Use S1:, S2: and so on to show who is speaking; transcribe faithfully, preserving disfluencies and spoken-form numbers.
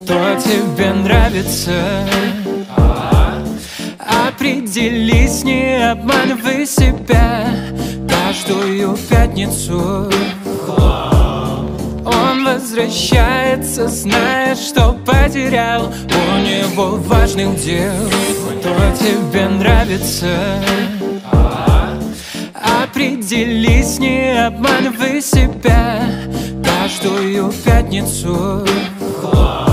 S1: Кто тебе нравится? Определись, не обманывай себя. Каждую пятницу он возвращается, зная, что потерял. У него важных дел. Кто тебе нравится? Определись, не обманывай себя. Каждую пятницу